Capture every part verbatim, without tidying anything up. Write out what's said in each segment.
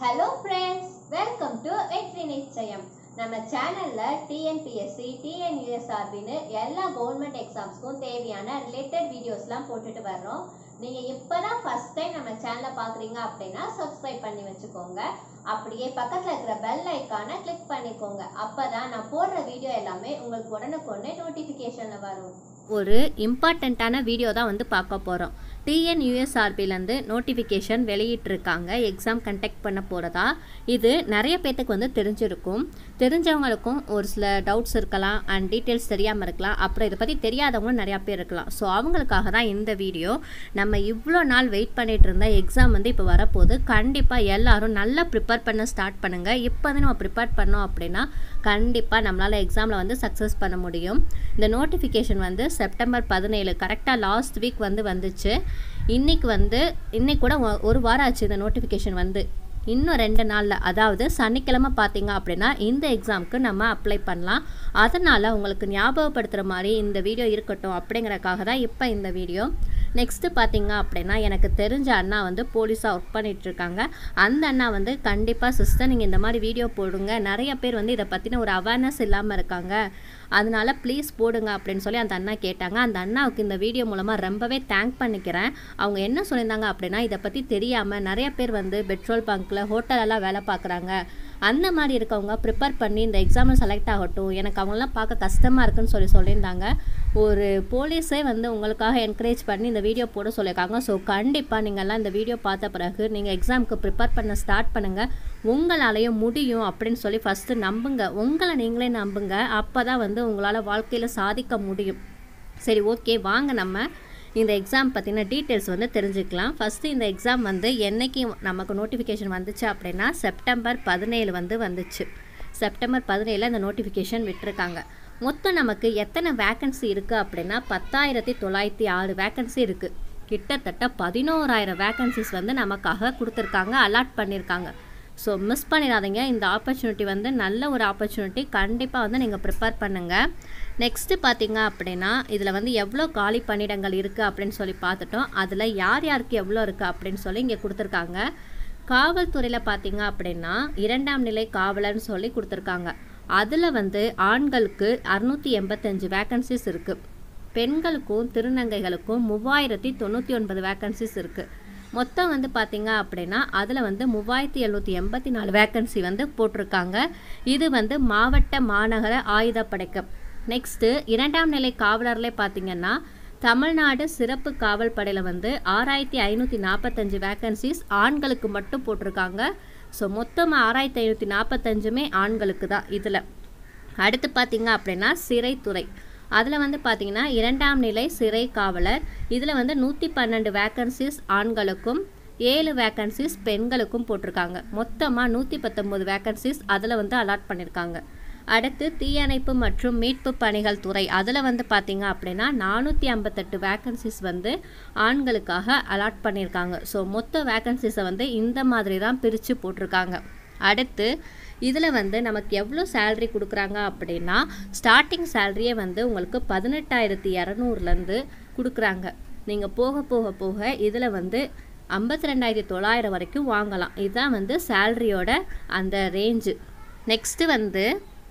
Hello friends, welcome to வெற்றி நிச்சயம். நம்ம சேனல்ல T N P S C, T N U S R B னு எல்லா கவர்மெண்ட் எக்ஸாம்ஸ்க்கும் தேவையான ரிலேட்டட் வீடியோஸ்லாம் போட்டுட்டு வர்றோம். நீங்க இப்பதான் ஃபர்ஸ்ட் டைம் நம்ம சேனலை பாக்குறீங்க அப்படின்னா சப்ஸ்கிரைப் பண்ணி வச்சுக்கோங்க. அப்படியே பக்கத்துல இருக்கிற பெல் ஐகானை கிளிக் பண்ணிக்கோங்க. அப்பதான் நான் போடுற வீடியோ எல்லாமே உங்களுக்கு உடனுக்குடனே நோட்டிபிகேஷன்ல வரும். ஒரு இம்பார்ட்டண்ட்டான வீடியோ தான் வந்து பார்க்க போகிறோம். T N U S R Bலேருந்து நோட்டிஃபிகேஷன் வெளியிட்டிருக்காங்க எக்ஸாம் கண்டக்ட் பண்ண போகிறதா. இது நிறைய பேர்த்துக்கு வந்து தெரிஞ்சிருக்கும். தெரிஞ்சவங்களுக்கும் ஒரு சில டவுட்ஸ் இருக்கலாம் அண்ட் டீட்டெயில்ஸ் தெரியாமல் இருக்கலாம். அப்புறம் இதை பற்றி தெரியாதவங்களும் நிறையா பேர் இருக்கலாம். ஸோ அவங்களுக்காக தான் இந்த வீடியோ. நம்ம இவ்வளோ நாள் வெயிட் பண்ணிகிட்டு இருந்த எக்ஸாம் வந்து இப்போ வரப்போகுது. கண்டிப்பாக எல்லோரும் நல்லா ப்ரிப்பேர் பண்ண ஸ்டார்ட் பண்ணுங்கள். இப்போ வந்து நம்ம ப்ரிப்பேர் பண்ணோம் அப்படின்னா கண்டிப்பாக நம்மளால் எக்ஸாமில் வந்து சக்ஸஸ் பண்ண முடியும். இந்த நோட்டிஃபிகேஷன் வந்து செப்டம்பர் பதினேழு கரெக்டாக லாஸ்ட் வீக் வந்து வந்துச்சு. இன்றைக்கி வந்து இன்றைக்கி கூட ஒரு வாரம் ஆச்சு இந்த நோட்டிஃபிகேஷன் வந்து. இன்னும் ரெண்டு நாளில் அதாவது சனிக்கிழமை பார்த்தீங்க அப்படின்னா இந்த எக்ஸாமுக்கு நம்ம அப்ளை பண்ணலாம். அதனால் உங்களுக்கு ஞாபகப்படுத்துகிற மாதிரி இந்த வீடியோ இருக்கட்டும் அப்படிங்கிறக்காக தான் இப்போ இந்த வீடியோ. நெக்ஸ்ட்டு பார்த்தீங்க அப்படின்னா எனக்கு தெரிஞ்ச அண்ணா வந்து போலீஸாக ஒர்க் பண்ணிகிட்ருக்காங்க. அந்த அண்ணா வந்து கண்டிப்பாக சிஸ்டர் நீங்கள் இந்த மாதிரி வீடியோ போடுங்க, நிறைய பேர் வந்து இதை பற்றின ஒரு அவேர்னஸ் இல்லாமல் இருக்காங்க, அதனால் ப்ளீஸ் போடுங்க அப்படின்னு சொல்லி அந்த அண்ணா கேட்டாங்க. அந்த அண்ணாவுக்கு இந்த வீடியோ மூலமாக ரொம்பவே தேங்க் பண்ணிக்கிறேன். அவங்க என்ன சொல்லியிருந்தாங்க அப்படின்னா இதை பற்றி தெரியாமல் நிறைய பேர் வந்து பெட்ரோல் பங்க்கில் ஹோட்டலெல்லாம் வேலை பார்க்குறாங்க. அந்த மாதிரி இருக்கவங்க ப்ரிப்பேர் பண்ணி இந்த எக்ஸாமில் செலக்ட் ஆகட்டும், எனக்கு அவங்களாம் பார்க்க கஷ்டமாக இருக்குன்னு சொல்லி சொல்லியிருந்தாங்க. ஒரு போலீஸே வந்து உங்களுக்காக என்கரேஜ் பண்ணி இந்த வீடியோ போட சொல்லியிருக்காங்க. ஸோ கண்டிப்பாக நீங்கள்லாம் இந்த வீடியோ பார்த்த பிறகு நீங்கள் எக்ஸாமுக்கு ப்ரிப்பேர் பண்ண ஸ்டார்ட் பண்ணுங்கள். உங்களாலேயும் முடியும் அப்படின்னு சொல்லி ஃபஸ்ட்டு நம்புங்க. உங்களை நீங்களே நம்புங்க. அப்போ தான் வந்து உங்களால் வாழ்க்கையில் சாதிக்க முடியும். சரி, ஓகே, வாங்க நம்ம இந்த எக்ஸாம் பற்றின டீட்டெயில்ஸ் வந்து தெரிஞ்சுக்கலாம். ஃபஸ்ட்டு இந்த எக்ஸாம் வந்து என்றைக்கு நமக்கு நோட்டிஃபிகேஷன் வந்துச்சு அப்படின்னா செப்டம்பர் பதினேழு வந்து வந்துச்சு. செப்டம்பர் பதினேழில் இந்த நோட்டிஃபிகேஷன் விட்டுருக்காங்க. மொத்தம் நமக்கு எத்தனை வேக்கன்சி இருக்குது அப்படின்னா பத்தாயிரத்தி தொள்ளாயிரத்தி ஆறு வேக்கன்சி இருக்குது. கிட்டத்தட்ட பதினோராயிரம் வேக்கன்சிஸ் வந்து நமக்காக கொடுத்துருக்காங்க, அலாட் பண்ணியிருக்காங்க. ஸோ மிஸ் பண்ணிடாதீங்க. இந்த ஆப்பர்ச்சுனிட்டி வந்து நல்ல ஒரு ஆப்பர்ச்சுனிட்டி. கண்டிப்பாக வந்து நீங்கள் ப்ரிப்பேர் பண்ணுங்கள். நெக்ஸ்ட்டு பார்த்தீங்க அப்படின்னா இதில் வந்து எவ்வளோ காலி பணியிடங்கள் இருக்குது அப்படின்னு சொல்லி பார்த்துட்டோம். அதில் யார் யாருக்கு எவ்வளோ இருக்குது அப்படின்னு சொல்லி இங்கே கொடுத்துருக்காங்க. காவல்துறையில் பார்த்தீங்க அப்படின்னா இரண்டாம் நிலை காவலர்னு சொல்லி கொடுத்துருக்காங்க. அதில் வந்து ஆண்களுக்கு அறுநூற்றி எண்பத்தஞ்சு வேக்கன்சிஸ் இருக்குது. பெண்களுக்கும் திருநங்கைகளுக்கும் மூவாயிரத்தி தொண்ணூற்றி ஒன்பது வேக்கன்சிஸ் இருக்குது. மொத்தம் வந்து பார்த்திங்க அப்படின்னா அதில் வந்து மூவாயிரத்தி எழுநூற்றி எண்பத்தி நாலு வேக்கன்சி வந்து போட்டிருக்காங்க. இது வந்து மாவட்ட மாநகர ஆயுதப்படைக்கு. நெக்ஸ்ட்டு இரண்டாம் நிலை காவலர்லேயே பார்த்திங்கன்னா தமிழ்நாடு சிறப்பு காவல் படையில் வந்து ஆறாயிரத்தி ஐநூற்றி நாற்பத்தஞ்சு வேக்கன்சிஸ் ஆண்களுக்கு மட்டும் போட்டிருக்காங்க. ஸோ மொத்தமாக ஆறாயிரத்தி ஐநூற்றி நாற்பத்தஞ்சுமே ஆண்களுக்கு தான். இதில் அடுத்து பார்த்திங்க அப்படின்னா சிறைத்துறை, அதில் வந்து பார்த்திங்கன்னா இரண்டாம் நிலை சிறை காவலர், இதில் வந்து நூற்றி பன்னெண்டு வேக்கன்சிஸ் ஆண்களுக்கும் ஏழு வேக்கன்சிஸ் பெண்களுக்கும் போட்டிருக்காங்க. மொத்தமாக நூற்றி பத்தொம்போது வேக்கன்சிஸ் அதில் வந்து அலாட் பண்ணியிருக்காங்க. அடுத்து தீயணைப்பு மற்றும் மீட்பு பணிகள் துறை, அதில் வந்து பார்த்திங்க அப்படின்னா நானூற்றி ஐம்பத்தெட்டு வேக்கன்சிஸ் வந்து ஆண்களுக்காக அலாட் பண்ணியிருக்காங்க. ஸோ மொத்த வேக்கன்சிஸை வந்து இந்த மாதிரி தான் பிரித்து போட்டிருக்காங்க. அடுத்து இதில் வந்து நமக்கு எவ்வளோ சேல்ரி கொடுக்குறாங்க அப்படின்னா ஸ்டார்டிங் சேல்ரியே வந்து உங்களுக்கு பதினெட்டாயிரத்தி இரநூறுலேருந்து கொடுக்குறாங்க. நீங்கள் போக போக போக இதில் வந்து ஐம்பத்தி ரெண்டாயிரத்தி தொள்ளாயிரம் வரைக்கும் வாங்கலாம். இதுதான் வந்து சேல்ரியோட அந்த ரேஞ்சு. நெக்ஸ்ட்டு வந்து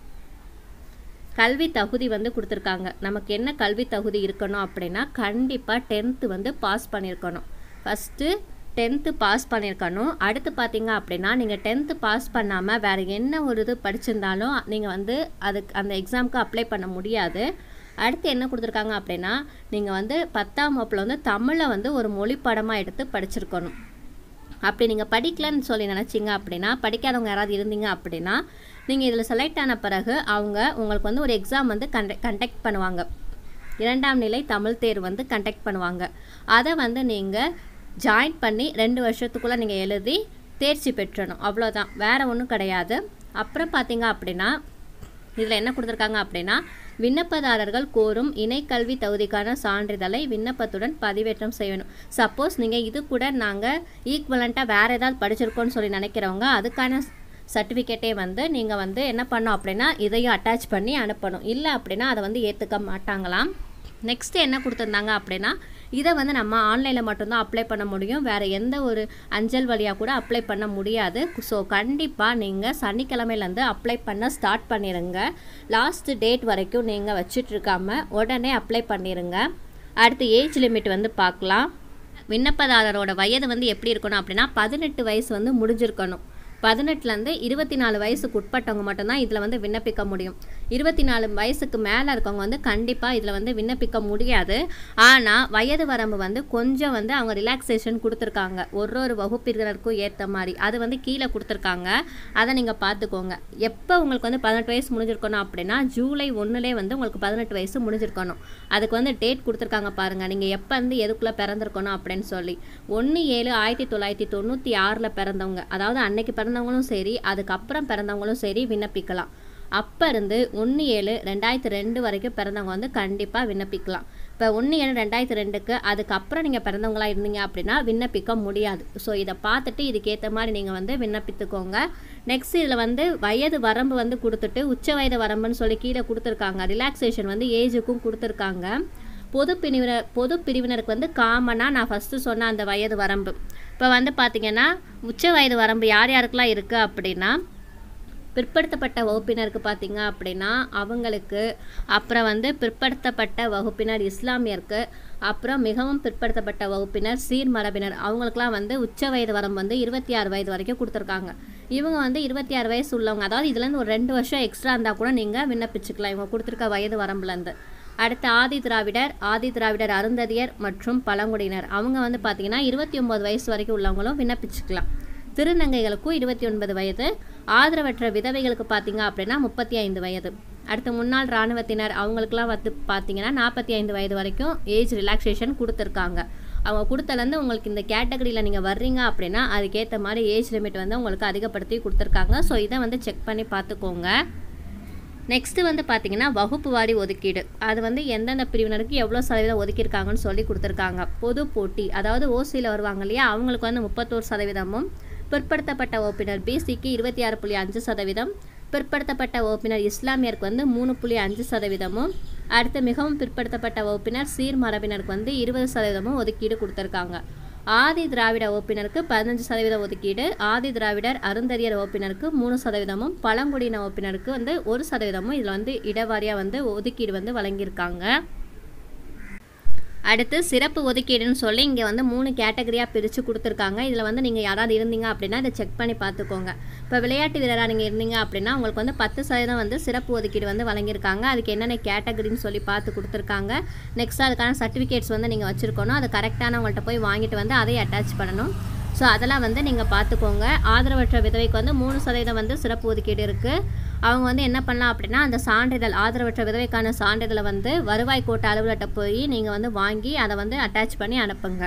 கல்வி தகுதி வந்து கொடுத்துருக்காங்க. நமக்கு என்ன கல்வி தகுதி இருக்கணும் அப்படின்னா கண்டிப்பாக டென்த்து வந்து பாஸ் பண்ணியிருக்கணும். ஃபஸ்ட்டு டென்த்து பாஸ் பண்ணியிருக்கணும். அடுத்து பார்த்தீங்க அப்படின்னா நீங்கள் டென்த்து பாஸ் பண்ணாமல் வேறு என்ன ஒரு இது படிச்சிருந்தாலும் நீங்கள் வந்து அதுக்கு அந்த எக்ஸாமுக்கு அப்ளை பண்ண முடியாது. அடுத்து என்ன கொடுத்துருக்காங்க அப்படின்னா நீங்கள் வந்து பத்தாம் வகுப்பில் வந்து தமிழை வந்து ஒரு மொழி படமாக எடுத்து படிச்சிருக்கணும். அப்படி நீங்கள் படிக்கலன்னு சொல்லி நினச்சிங்க அப்படின்னா, படிக்காதவங்க யாராவது இருந்தீங்க அப்படின்னா நீங்கள் இதில் செலக்ட் ஆன பிறகு அவங்க உங்களுக்கு வந்து ஒரு எக்ஸாம் வந்து கண்ட கண்டக்ட் பண்ணுவாங்க. இரண்டாம் நிலை தமிழ் தேர்வு வந்து கண்டக்ட் பண்ணுவாங்க. அதை வந்து நீங்கள் ஜாயின் பண்ணி ரெண்டு வருஷத்துக்குள்ளே நீங்கள் எழுதி தேர்ச்சி பெற்றணும். அவ்வளோதான், வேறு ஒன்றும் கிடையாது. அப்புறம் பார்த்தீங்க அப்படின்னா இதில் என்ன கொடுத்துருக்காங்க அப்படின்னா விண்ணப்பதாரர்கள் கோரும் இணைக்கல்வி தகுதிக்கான சான்றிதழை விண்ணப்பத்துடன் பதிவேற்றம் செய்யணும். சப்போஸ் நீங்கள் இது கூட நாங்கள் ஈக்குவலண்ட்டாக வேறு ஏதாவது படிச்சிருக்கோன்னு சொல்லி நினைக்கிறவங்க அதுக்கான சர்டிஃபிகேட்டே வந்து நீங்கள் வந்து என்ன பண்ணோம் அப்படின்னா இதையும் அட்டாச் பண்ணி அனுப்பணும். இல்லை அப்படின்னா அதை வந்து ஏற்றுக்க மாட்டாங்களாம். நெக்ஸ்ட்டு என்ன கொடுத்துருந்தாங்க அப்படின்னா இதை வந்து நம்ம ஆன்லைனில் மட்டும்தான் அப்ளை பண்ண முடியும், வேறு எந்த ஒரு அஞ்சல் வழியாக கூட அப்ளை பண்ண முடியாது. ஸோ கண்டிப்பாக நீங்கள் சனிக்கிழமையிலேருந்து அப்ளை பண்ண ஸ்டார்ட் பண்ணிடுங்க. லாஸ்ட் டேட் வரைக்கும் நீங்கள் வச்சுட்ருக்காம உடனே அப்ளை பண்ணிடுங்க. அடுத்து ஏஜ் லிமிட் வந்து பார்க்கலாம். விண்ணப்பதாரரோட வயது வந்து எப்படி இருக்கணும் அப்படின்னா பதினெட்டு வயசு வந்து முடிஞ்சிருக்கணும். பதினெட்டுலேருந்து இருபத்தி நாலு வயசுக்கு உட்பட்டவங்க மட்டும்தான் இதில் வந்து விண்ணப்பிக்க முடியும். இருபத்தி நாலு வயசுக்கு மேலே இருக்கவங்க வந்து கண்டிப்பாக இதில் வந்து விண்ணப்பிக்க முடியாது. ஆனால் வயது வரம்பு வந்து கொஞ்சம் வந்து அவங்க ரிலாக்ஸேஷன் கொடுத்துருக்காங்க ஒரு ஒரு வகுப்பினருக்கும் ஏற்ற மாதிரி, அது வந்து கீழே கொடுத்துருக்காங்க. அதை நீங்கள் பார்த்துக்கோங்க. எப்போ உங்களுக்கு வந்து பதினெட்டு வயசு முடிஞ்சிருக்கணும் அப்படின்னா ஜூலை ஒன்றுலே வந்து உங்களுக்கு பதினெட்டு வயசு முடிஞ்சிருக்கணும். அதுக்கு வந்து டேட் கொடுத்துருக்காங்க பாருங்கள், நீங்கள் எப்போ வந்து எதுக்குள்ளே பிறந்திருக்கணும் அப்படின்னு சொல்லி. ஒன்று ஏழு ஆயிரத்தி தொள்ளாயிரத்தி தொண்ணூற்றி ஆறில் பிறந்தவங்க, அதாவது அன்னைக்கு பிறந்தவங்களும் சரி அதுக்கப்புறம் பிறந்தவங்களும் சரி விண்ணப்பிக்கலாம். அப்போ இருந்து ஒன்று ஏழு ரெண்டாயிரத்தி ரெண்டு வரைக்கும் பிறந்தவங்க வந்து கண்டிப்பாக விண்ணப்பிக்கலாம். இப்போ ஒன்று ஏழு ரெண்டாயிரத்தி ரெண்டுக்கு அதுக்கப்புறம் நீங்கள் பிறந்தவங்களாக இருந்தீங்க அப்படின்னா விண்ணப்பிக்க முடியாது. ஸோ இதை பார்த்துட்டு இதுக்கேற்ற மாதிரி நீங்கள் வந்து விண்ணப்பித்துக்கோங்க. நெக்ஸ்ட் இதில் வந்து வயது வரம்பு வந்து கொடுத்துட்டு உச்ச வயது வரம்புன்னு சொல்லி கீழே கொடுத்துருக்காங்க. ரிலாக்ஸேஷன் வந்து ஏஜுக்கும் கொடுத்துருக்காங்க. பொது பிரிவினர் பொது பிரிவினருக்கு வந்து காமனாக நான் ஃபஸ்ட்டு சொன்ன அந்த வயது வரம்பு. இப்போ வந்து பார்த்திங்கன்னா உச்ச வயது வரம்பு யார் யாருக்கெல்லாம் இருக்குது அப்படின்னா பிற்படுத்தப்பட்ட வகுப்பினருக்கு பார்த்திங்க அப்படின்னா அவங்களுக்கு, அப்புறம் வந்து பிற்படுத்தப்பட்ட வகுப்பினர் இஸ்லாமியருக்கு, அப்புறம் மிகவும் பிற்படுத்தப்பட்ட வகுப்பினர் சீர்மரபினர், அவங்களுக்குலாம் வந்து உச்ச வயது வரம்பு வந்து இருபத்தி ஆறு வயது வரைக்கும் கொடுத்துருக்காங்க. இவங்க வந்து இருபத்தி ஆறு வயசு உள்ளவங்க, அதாவது இதுலேருந்து ஒரு ரெண்டு வருஷம் எக்ஸ்ட்ரா இருந்தால் கூட நீங்கள் விண்ணப்பிச்சுக்கலாம் இவங்க கொடுத்துருக்க வயது வரம்புலேருந்து. அடுத்து ஆதி திராவிடர், ஆதி திராவிடர் அருந்ததியர் மற்றும் பழங்குடியினர், அவங்க வந்து பார்த்திங்கன்னா இருபத்தி ஒம்பது வயசு வரைக்கும் உள்ளவங்களும் விண்ணப்பிச்சுக்கலாம். திருநங்கைகளுக்கும் இருபத்தி ஒன்பது வயது, ஆதரவற்ற விதவைகளுக்கு பார்த்திங்க அப்படின்னா முப்பத்தி ஐந்து வயது. அடுத்து முன்னாள் இராணுவத்தினர் அவங்களுக்குலாம் வந்து பார்த்திங்கன்னா நாற்பத்தி ஐந்து வயது வரைக்கும் ஏஜ் ரிலாக்ஸேஷன் கொடுத்துருக்காங்க. அவங்க கொடுத்தலேருந்து உங்களுக்கு இந்த கேட்டகரியில் நீங்கள் வர்றீங்க அப்படின்னா அதுக்கேற்ற மாதிரி ஏஜ் லிமிட் வந்து உங்களுக்கு அதிகப்படுத்தி கொடுத்துருக்காங்க. ஸோ இதை வந்து செக் பண்ணி பார்த்துக்கோங்க. நெக்ஸ்ட்டு வந்து பார்த்திங்கன்னா வகுப்பு வாரி ஒதுக்கீடு, அது வந்து எந்தெந்த பிரிவினருக்கு எவ்வளோ சதவீதம் ஒதுக்கியிருக்காங்கன்னு சொல்லி கொடுத்துருக்காங்க. பொது போட்டி, அதாவது ஓசியில் வருவாங்க இல்லையா, அவங்களுக்கு வந்து முப்பத்தோரு சதவீதமும், பிற்படுத்தப்பட்ட வகுப்பினர் பிசிக்கு இருபத்தி ஆறு புள்ளி அஞ்சு சதவீதம், பிற்படுத்தப்பட்ட வகுப்பினர் இஸ்லாமியருக்கு வந்து மூணு புள்ளி அஞ்சு சதவீதமும், அடுத்து மிகவும் பிற்படுத்தப்பட்ட வகுப்பினர் சீர்மரபினருக்கு வந்து இருபது சதவீதமும் ஒதுக்கீடு கொடுத்துருக்காங்க. ஆதி திராவிட வகுப்பினருக்கு பதினஞ்சு சதவீதம் ஒதுக்கீடு, ஆதி திராவிடர் அருந்ததியர் வகுப்பினருக்கு மூணு சதவீதமும், பழங்குடியின வகுப்பினருக்கு வந்து ஒரு சதவீதமும் இதில் வந்து இடவாரியாக வந்து ஒதுக்கீடு வந்து வழங்கியிருக்காங்க. அடுத்து சிறப்பு ஒதுக்கீடுன்னு சொல்லி இங்கே வந்து மூணு கேட்டகரியாக பிரித்து கொடுத்துருக்காங்க. இதில் வந்து நீங்கள் யாராவது இருந்தீங்க அப்படின்னா இதை செக் பண்ணி பார்த்துக்கோங்க. இப்போ விளையாட்டு வீரராக நீங்கள் இருந்தீங்க அப்படின்னா உங்களுக்கு வந்து பத்து சதவீதம் வந்து சிறப்பு ஒதுக்கீடு வந்து வழங்கியிருக்காங்க. அதுக்கு என்னென்ன கேட்டகரின்னு சொல்லி பார்த்து கொடுத்துருக்காங்க. நெக்ஸ்ட் அதுக்கான சர்டிஃபிகேட்ஸ் வந்து நீங்கள் வச்சுருக்கணும். அது கரெக்டானவங்கள்ட்ட போய் வாங்கிட்டு வந்து அதை அட்டாச் பண்ணணும். ஸோ அதெல்லாம் வந்து நீங்கள் பார்த்துக்கோங்க. ஆதரவற்ற விதவைக்கு வந்து மூணு சதவீதம் வந்து சிறப்பு ஒதுக்கீடு இருக்குது. அவங்க வந்து என்ன பண்ணலாம் அப்படின்னா அந்த சான்றிதழ், ஆதரவற்ற விதவைக்கான சான்றிதழை வந்து வருவாய் கோட்ட அலுவலர்கிட்ட போய் நீங்கள் வந்து வாங்கி அதை வந்து அட்டாச் பண்ணி அனுப்புங்க.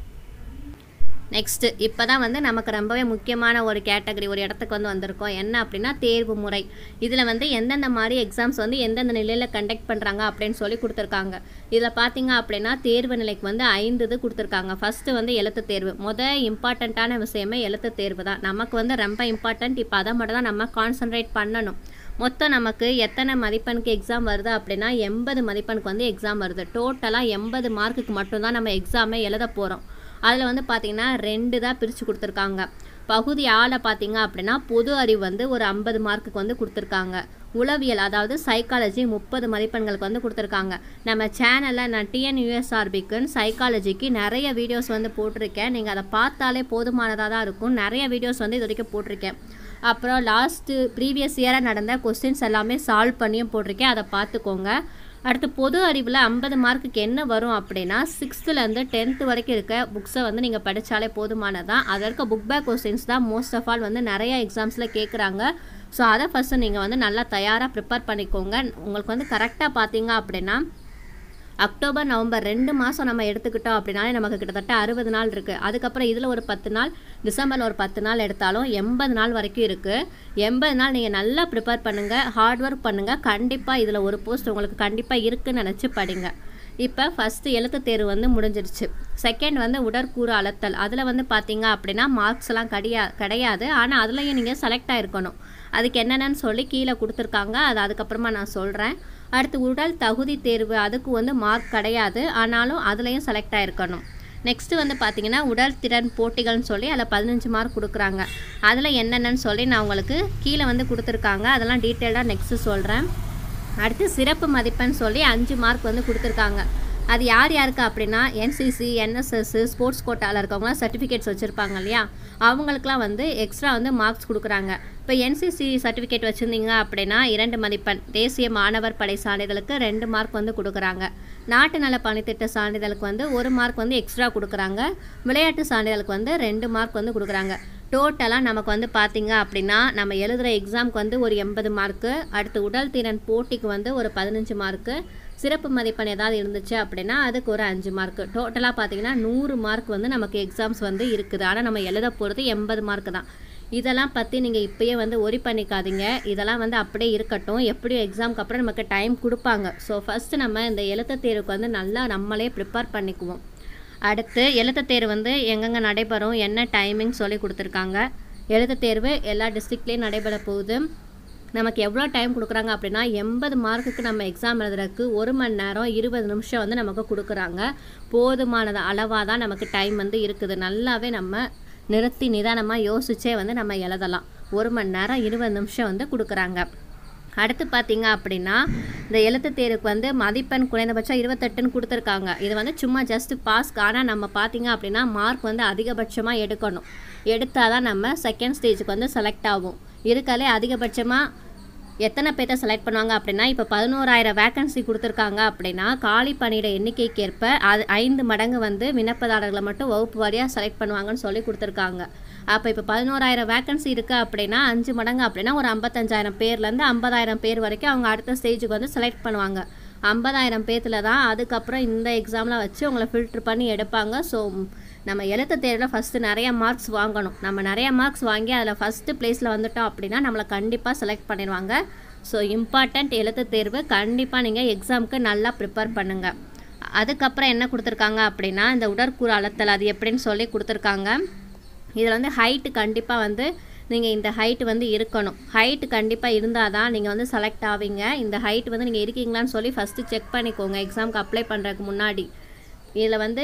நெக்ஸ்ட்டு இப்போ தான் வந்து நமக்கு ரொம்பவே முக்கியமான ஒரு கேட்டகரி ஒரு இடத்துக்கு வந்து வந்திருக்கோம். என்ன அப்படின்னா தேர்வு முறை. இதில் வந்து எந்தெந்த மாதிரி எக்ஸாம்ஸ் வந்து எந்தெந்த நிலையில் கண்டக்ட் பண்ணுறாங்க அப்படின்னு சொல்லி கொடுத்துருக்காங்க. இதில் பார்த்தீங்க அப்படின்னா தேர்வு நிலைக்கு வந்து ஐந்து இது கொடுத்துருக்காங்க. ஃபஸ்ட்டு வந்து எழுத்து தேர்வு. மொதல் இம்பார்ட்டண்ட்டான விஷயமே எழுத்து தேர்வு தான். நமக்கு வந்து ரொம்ப இம்பார்ட்டண்ட். இப்போ அதை மட்டும் தான் நம்ம கான்சன்ட்ரேட் பண்ணணும். மொத்தம் நமக்கு எத்தனை மதிப்பெண்ணுக்கு எக்ஸாம் வருது அப்படின்னா எண்பது மதிப்பெண்ணுக்கு வந்து எக்ஸாம் வருது. டோட்டலாக எண்பது மார்க்குக்கு மட்டும்தான் நம்ம எக்ஸாமே எழுத போகிறோம். அதில் வந்து பார்த்திங்கன்னா ரெண்டு தான் பிரித்து கொடுத்துருக்காங்க. பகுதி ஆளை பார்த்திங்க அப்படின்னா பொது அறிவு வந்து ஒரு ஐம்பது மார்க்குக்கு வந்து கொடுத்துருக்காங்க. உளவியல் அதாவது சைக்காலஜி முப்பது மதிப்பெண்களுக்கு வந்து கொடுத்துருக்காங்க. நம்ம சேனலில் நான் டிஎன்யூஎஸ்ஆர்பிக்குன்னு சைக்காலஜிக்கு நிறைய வீடியோஸ் வந்து போட்டிருக்கேன். நீங்கள் அதை பார்த்தாலே போதுமானதாக தான் இருக்கும். நிறைய வீடியோஸ் வந்து இது வரைக்கும் போட்டிருக்கேன். அப்புறம் லாஸ்ட்டு ப்ரீவியஸ் இயராக நடந்த கொஸ்டின்ஸ் எல்லாமே சால்வ் பண்ணியும் போட்டிருக்கேன். அதை பார்த்துக்கோங்க. அடுத்து பொது அறிவில் ஐம்பது மார்க்குக்கு என்ன வரும் அப்படின்னா சிக்ஸ்த்துலேருந்து டென்த்து வரைக்கும் இருக்க புக்ஸை வந்து நீங்கள் படித்தாலே போதுமானதான். அதில் இருக்க புக் பேக் கொஸ்டின்ஸ் தான் மோஸ்ட் ஆஃப் ஆல் வந்து நிறைய எக்ஸாம்ஸில் கேட்குறாங்க. ஸோ அதை ஃபஸ்ட்டு நீங்கள் வந்து நல்லா தயாராக ப்ரிப்பேர் பண்ணிக்கோங்க. உங்களுக்கு வந்து கரெக்டாக பார்த்தீங்க அப்படின்னா அக்டோபர் நவம்பர் ரெண்டு மாதம் நம்ம எடுத்துக்கிட்டோம் அப்படின்னாலே நமக்கு கிட்டத்தட்ட அறுபது நாள் இருக்குது. அதுக்கப்புறம் இதில் ஒரு பத்து நாள், டிசம்பரில் ஒரு பத்து நாள் எடுத்தாலும் எண்பது நாள் வரைக்கும் இருக்குது. எண்பது நாள் நீங்கள் நல்லா ப்ரிப்பேர் பண்ணுங்கள், ஹார்ட் ஒர்க் பண்ணுங்கள். கண்டிப்பாக இதில் ஒரு போஸ்ட் உங்களுக்கு கண்டிப்பாக இருக்குதுன்னு நினச்சி படிங்க. இப்போ ஃபஸ்ட்டு எழுத்து தேர்வு வந்து முடிஞ்சிருச்சு. செகண்ட் வந்து உடற்கூறு அளத்தல். அதில் வந்து பார்த்தீங்க அப்படின்னா மார்க்ஸ்லாம் கிடையா கிடையாது ஆனால் அதுலேயும் நீங்கள் செலக்ட் ஆகிருக்கணும். அதுக்கு என்னென்னு சொல்லி கீழே கொடுத்துருக்காங்க, அது அதுக்கப்புறமா நான் சொல்கிறேன். அடுத்து உடல் தகுதி தேர்வு, அதுக்கு வந்து மார்க் கிடையாது ஆனாலும் அதுலேயும் செலக்ட் ஆகிருக்கணும். நெக்ஸ்ட்டு வந்து பார்த்திங்கன்னா உடல் திறன் போட்டிகள்னு சொல்லி அதில் பதினஞ்சு மார்க் கொடுக்குறாங்க. அதில் என்னென்னு சொல்லி நான் உங்களுக்கு கீழே வந்து கொடுத்துருக்காங்க, அதெல்லாம் டீட்டெயிலாக நெக்ஸ்ட்டு சொல்கிறேன். அடுத்து சிறப்பு மதிப்பெண் சொல்லி அஞ்சு மார்க் வந்து கொடுத்துருக்காங்க. அது யார் யாருக்கு அப்படின்னா என்சிசி, என்எஸ்எஸ், ஸ்போர்ட்ஸ் கோட்டாவில் இருக்கவங்களாம் சர்டிஃபிகேட்ஸ் வச்சுருப்பாங்க இல்லையா, அவங்களுக்குலாம் வந்து எக்ஸ்ட்ரா வந்து மார்க்ஸ் கொடுக்குறாங்க. இப்போ என்சிசி சர்டிஃபிகேட் வச்சுருந்தீங்க அப்படின்னா இரண்டு மதிப்பெண், தேசிய மாணவர் படை சான்றிதழுக்கு ரெண்டு மார்க் வந்து கொடுக்குறாங்க, நாட்டு நல பணித்திட்ட சான்றிதழுக்கு வந்து ஒரு மார்க் வந்து எக்ஸ்ட்ரா கொடுக்குறாங்க, விளையாட்டு சான்றிதழுக்கு வந்து ரெண்டு மார்க் வந்து கொடுக்குறாங்க. டோட்டலாக நமக்கு வந்து பார்த்திங்க அப்படின்னா நம்ம எழுதுகிற எக்ஸாமுக்கு வந்து ஒரு எண்பது மார்க்கு, அடுத்து உடல் திறன் போட்டிக்கு வந்து ஒரு பதினஞ்சு மார்க்கு, சிறப்பு மதிப்பெண் ஏதாவது இருந்துச்சு அப்படின்னா அதுக்கு ஒரு அஞ்சு மார்க்கு, டோட்டலாக பார்த்திங்கன்னா நூறு மார்க் வந்து நமக்கு எக்ஸாம்ஸ் வந்து இருக்குது. ஆனால் நம்ம எழுத போகிறது எண்பது மார்க்கு தான். இதெல்லாம் பற்றி நீங்கள் இப்போயே வந்து ஒரி பண்ணிக்காதீங்க, இதெல்லாம் வந்து அப்படியே இருக்கட்டும். எப்படியும் எக்ஸாமுக்கு அப்புறம் நமக்கு டைம் கொடுப்பாங்க. ஸோ ஃபஸ்ட்டு நம்ம இந்த எழுத்து தேர்வுக்கு வந்து நல்லா நம்மளே ப்ரிப்பேர் பண்ணிக்குவோம். அடுத்து எழுத்து தேர்வு வந்து எங்கெங்கே நடைபெறும், என்ன டைமிங் சொல்லி கொடுத்துருக்காங்க. எழுத்து தேர்வு எல்லா டிஸ்ட்ரிக்ட்லேயும் நடைபெற போகுது. நமக்கு எவ்வளோ டைம் கொடுக்குறாங்க அப்படின்னா எண்பது மார்க்குக்கு நம்ம எக்ஸாம் எழுதுறதுக்கு ஒரு மணி நேரம் இருபது நிமிஷம் வந்து நமக்கு கொடுக்குறாங்க. போதுமானது அளவாக தான் நமக்கு டைம் வந்து இருக்குது. நல்லாவே நம்ம நிறுத்தி நிதானமாக யோசிச்சே வந்து நம்ம எழுதலாம். ஒரு மணி நேரம் இருபது நிமிஷம் வந்து கொடுக்குறாங்க. அடுத்து பார்த்திங்க அப்படின்னா இந்த எழுத்து தேர்வுக்கு வந்து மதிப்பெண் குறைந்தபட்சம் இருபத்தெட்டுன்னு கொடுத்துருக்காங்க. இது வந்து சும்மா ஜஸ்ட் பாஸ். ஆனால் நம்ம பார்த்திங்க அப்படின்னா மார்க் வந்து அதிகபட்சமாக எடுக்கணும். எடுத்தால் தான் நம்ம செகண்ட் ஸ்டேஜுக்கு வந்து செலக்ட் ஆகும். இருக்காலே அதிகபட்சமாக எத்தனை பேர்த்த செலக்ட் பண்ணுவாங்க அப்படின்னா இப்போ பதினோராயிரம் வேக்கன்சி கொடுத்துருக்காங்க அப்படின்னா காலி பணியிட எண்ணிக்கைக்கு ஏற்ப அது ஐந்து மடங்கு வந்து விண்ணப்பதாரர்களை மட்டும் வகுப்பு வாரியாக செலக்ட் பண்ணுவாங்கன்னு சொல்லி கொடுத்துருக்காங்க. அப்போ இப்போ பதினோராயிரம் வேக்கன்சி இருக்குது அப்படின்னா அஞ்சு மடங்கு அப்படின்னா ஒரு ஐம்பத்தஞ்சாயிரம் பேர்லேருந்து ஐம்பதாயிரம் பேர் வரைக்கும் அவங்க அடுத்த ஸ்டேஜுக்கு வந்து செலக்ட் பண்ணுவாங்க. ஐம்பதாயிரம் பேர்த்தில் தான் அதுக்கப்புறம் இந்த எக்ஸாம்லாம் வச்சு உங்களை ஃபில்ட்ரு பண்ணி எடுப்பாங்க. ஸோ நம்ம எழுத்து தேர்வில் ஃபஸ்ட்டு நிறையா மார்க்ஸ் வாங்கணும். நம்ம நிறையா மார்க்ஸ் வாங்கி அதில் ஃபஸ்ட்டு ப்ளேஸில் வந்துட்டோம் அப்படின்னா நம்மளை கண்டிப்பாக செலக்ட் பண்ணிடுவாங்க. ஸோ இம்பார்ட்டண்ட் எழுத்து தேர்வு, கண்டிப்பாக நீங்கள் எக்ஸாமுக்கு நல்லா ப்ரிப்பேர் பண்ணுங்கள். அதுக்கப்புறம் என்ன கொடுத்துருக்காங்க அப்படின்னா இந்த உடற்கூறு அளத்தல், அது எப்படின்னு சொல்லி கொடுத்துருக்காங்க. இதில் வந்து ஹைட்டு கண்டிப்பாக வந்து நீங்கள் இந்த ஹைட்டு வந்து இருக்கணும். ஹைட்டு கண்டிப்பாக இருந்தால் தான் நீங்கள் வந்து செலக்ட் ஆவீங்க. இந்த ஹைட் வந்து நீங்கள் இருக்கீங்களான்னு சொல்லி ஃபஸ்ட்டு செக் பண்ணிக்கோங்க எக்ஸாமுக்கு அப்ளை பண்ணுறதுக்கு முன்னாடி. இதில் வந்து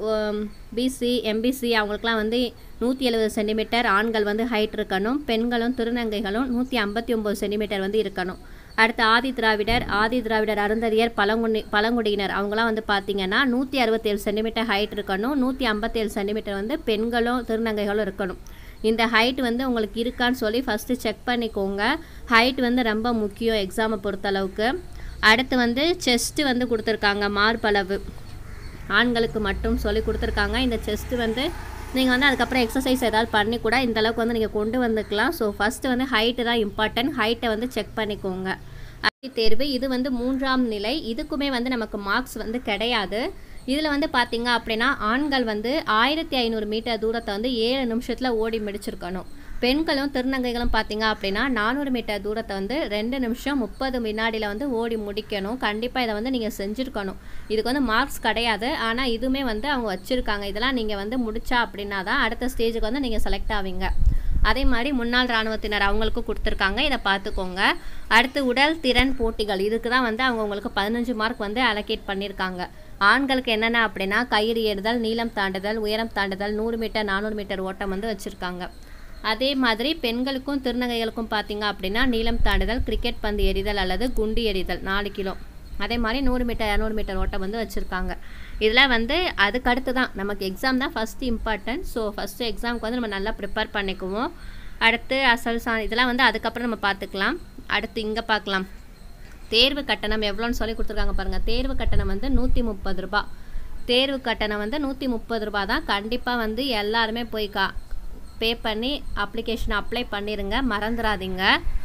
பிசி, எம்பிசி அவங்களுக்குலாம் வந்து நூற்றி எழுபது சென்டிமீட்டர் ஆண்கள் வந்து ஹைட் இருக்கணும். பெண்களும் திருநங்கைகளும் நூற்றி ஐம்பத்தி ஒம்பது சென்டிமீட்டர் வந்து இருக்கணும். அடுத்து ஆதி திராவிடர், ஆதி திராவிடர் அருந்ததியர், பழங்குடி பழங்குடியினர் அவங்களாம் வந்து பார்த்திங்கன்னா நூற்றி அறுபத்தேழு சென்டிமீட்டர் ஹைட் இருக்கணும். நூற்றி ஐம்பத்தேழு சென்டிமீட்டர் வந்து பெண்களும் திருநங்கைகளும் இருக்கணும். இந்த ஹைட் வந்து உங்களுக்கு இருக்கான்னு சொல்லி ஃபஸ்ட்டு செக் பண்ணிக்கோங்க. ஹைட் வந்து ரொம்ப முக்கியம் எக்ஸாமை பொறுத்தளவுக்கு. அடுத்து வந்து செஸ்ட்டு வந்து கொடுத்துருக்காங்க, மார்பளவு ஆண்களுக்கு மட்டும் சொல்லி கொடுத்துருக்காங்க. இந்த செஸ்ட்டு வந்து நீங்கள் வந்து அதுக்கப்புறம் எக்ஸசைஸ் ஏதாவது பண்ணி கூட இந்த அளவுக்கு வந்து நீங்கள் கொண்டு வந்துக்கலாம். ஸோ ஃபஸ்ட்டு வந்து ஹைட்டு தான் இம்பார்ட்டன்ட். ஹைட்டை வந்து செக் பண்ணிக்கோங்க. அடுத்த தேர்வு இது வந்து மூன்றாம் நிலை. இதுக்குமே வந்து நமக்கு மார்க்ஸ் வந்து கிடையாது. இதில் வந்து பார்த்திங்க அப்படின்னா ஆண்கள் வந்து ஆயிரத்தி ஐநூறு மீட்டர் தூரத்தை வந்து ஏழு நிமிஷத்தில் ஓடி முடிச்சிருக்கணும். பெண்களும் திருநங்கைகளும் பார்த்திங்க அப்படின்னா நானூறு மீட்டர் தூரத்தை வந்து ரெண்டு நிமிஷம் முப்பது வினாடியில் வந்து ஓடி முடிக்கணும். கண்டிப்பாக இதை வந்து நீங்கள் செஞ்சுருக்கணும். இதுக்கு வந்து மார்க்ஸ் கிடையாது, ஆனால் இதுவுமே வந்து அவங்க வச்சுருக்காங்க. இதெல்லாம் நீங்கள் வந்து முடிச்சா அப்படின்னா தான் அடுத்த ஸ்டேஜுக்கு வந்து நீங்கள் செலக்ட் ஆவீங்க. அதே மாதிரி முன்னாள் இராணுவத்தினர் அவங்களுக்கும் கொடுத்துருக்காங்க, இதை பார்த்துக்கோங்க. அடுத்து உடல் திறன் போட்டிகள், இதுக்கு தான் வந்து அவங்க உங்களுக்கு பதினஞ்சு மார்க் வந்து அலோகேட் பண்ணியிருக்காங்க. ஆண்களுக்கு என்னென்ன அப்படின்னா கயிறு ஏறுதல், நீளம் தாண்டுதல், உயரம் தாண்டுதல், நூறு மீட்டர் நானூறு மீட்டர் ஓட்டம் வந்து வச்சுருக்காங்க. அதே மாதிரி பெண்களுக்கும் திருநங்கைகளுக்கும் பார்த்திங்க அப்படின்னா நீளம் தாண்டுதல், கிரிக்கெட் பந்து எறிதல் அல்லது குண்டு எறிதல் நாலு கிலோ, அதே மாதிரி நூறு மீட்டர் இரநூறு மீட்டர் ஓட்டம் வந்து வச்சுருக்காங்க. இதில் வந்து அதுக்கு அடுத்து தான் நமக்கு எக்ஸாம் தான் ஃபஸ்ட்டு இம்பார்ட்டன்ட். ஸோ ஃபஸ்ட்டு எக்ஸாமுக்கு வந்து நம்ம நல்லா ப்ரிப்பேர் பண்ணிக்குவோம். அடுத்து அசல் சா இதெல்லாம் வந்து அதுக்கப்புறம் நம்ம பார்த்துக்கலாம். அடுத்து இங்கே பார்க்கலாம். தேர்வு கட்டணம் எவ்வளோன்னு சொல்லி கொடுத்துருக்காங்க பாருங்கள். தேர்வு கட்டணம் வந்து நூற்றி முப்பது ரூபா. தேர்வு கட்டணம் வந்து நூற்றி முப்பது ரூபா தான். கண்டிப்பாக வந்து எல்லாருமே போய் கா பே பண்ணி அப்ளிகேஷன் அப்ளை பண்ணிடுங்க, மறந்துடாதீங்க.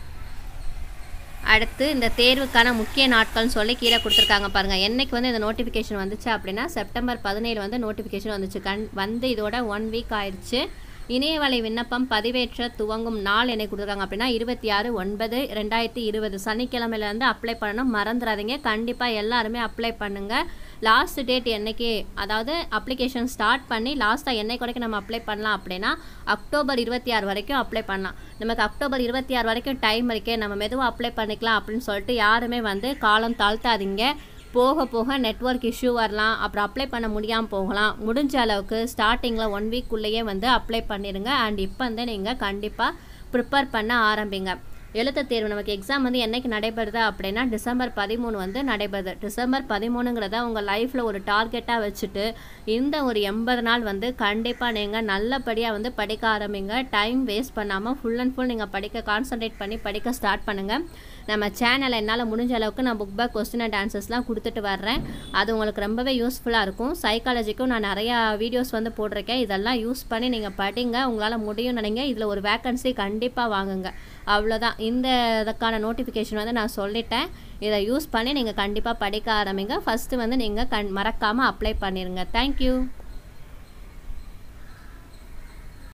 அடுத்து இந்த தேர்வுக்கான முக்கிய நாட்கள்னு சொல்லி கீழே கொடுத்துருக்காங்க பாருங்கள். என்றைக்கு வந்து இந்த நோட்டிஃபிகேஷன் வந்துச்சு அப்படின்னா செப்டம்பர் பதினேழு வந்து நோட்டிஃபிகேஷன் வந்துச்சு. கண் வந்து இதோட ஒன் வீக் ஆயிடுச்சு. இணையவழி விண்ணப்பம் பதிவேற்ற துவங்கும் நாள் என்ன கொடுத்துருக்காங்க அப்படின்னா இருபத்தி ஆறு ஒன்பது ரெண்டாயிரத்தி இருபது சனிக்கிழமையிலேருந்து அப்ளை பண்ணணும், மறந்துடாதீங்க. கண்டிப்பாக எல்லாருமே அப்ளை பண்ணுங்கள். லாஸ்ட் டேட் என்னைக்கு, அதாவது அப்ளிகேஷன் ஸ்டார்ட் பண்ணி லாஸ்ட்டாக என்னைக்கு வரைக்கும் நம்ம அப்ளை பண்ணலாம் அப்படின்னா அக்டோபர் இருபத்தி ஆறு வரைக்கும் அப்ளை பண்ணலாம். நமக்கு அக்டோபர் இருபத்தி ஆறு வரைக்கும் டைம் இருக்கே, நம்ம மெதுவாக அப்ளை பண்ணிக்கலாம் அப்படின்னு சொல்லிட்டு யாருமே வந்து காலம் தாழ்த்தாதீங்க. போக போக நெட்வொர்க் இஷ்யூ வரலாம், அப்புறம் அப்ளை பண்ண முடியாமல் போகலாம். முடிஞ்ச அளவுக்கு ஸ்டார்டிங்கில் ஒன் வீக்குள்ளேயே வந்து அப்ளை பண்ணிடுங்க. அண்ட் இப்போ வந்து நீங்கள் கண்டிப்பாக ப்ரிப்பேர் பண்ண ஆரம்பிங்க. எழுத்து தேர்வு நமக்கு எக்ஸாம் வந்து என்றைக்கு நடைபெறுது அப்படின்னா டிசம்பர் பதிமூணு வந்து நடைபெறுது. டிசம்பர் பதிமூணுங்கிறத உங்கள் லைஃப்பில் ஒரு டார்கெட்டாக வச்சுட்டு இந்த ஒரு எண்பது நாள் வந்து கண்டிப்பாக நீங்கள் நல்லபடியாக வந்து படிக்க ஆரம்பிங்க. டைம் வேஸ்ட் பண்ணாமல் ஃபுல் அண்ட் ஃபுல் நீங்கள் படிக்க கான்சன்ட்ரேட் பண்ணி படிக்க ஸ்டார்ட் பண்ணுங்கள். நம்ம சேனலை என்னால் முடிஞ்ச அளவுக்கு நான் புக் பேக் கொஸ்டின் அண்ட் ஆன்சர்ஸ்லாம் கொடுத்துட்டு வர்றேன். அது உங்களுக்கு ரொம்பவே யூஸ்ஃபுல்லாக இருக்கும். சைக்காலஜிக்கும் நான் நிறையா வீடியோஸ் வந்து போட்டிருக்கேன். இதெல்லாம் யூஸ் பண்ணி நீங்கள் படிங்க, உங்களால் முடியும் நினைங்க. இதில் ஒரு வேக்கன்சி கண்டிப்பாக வாங்குங்க. அவ்வளோதான். இந்த இதுக்கான நோட்டிஃபிகேஷன் வந்து நான் சொல்லிட்டேன். இதை யூஸ் பண்ணி நீங்கள் கண்டிப்பாக படிக்க ஆரம்பிங்க. ஃபஸ்ட்டு வந்து நீங்கள் கண் மறக்காமல் அப்ளை பண்ணிடுங்க. தேங்க்யூ.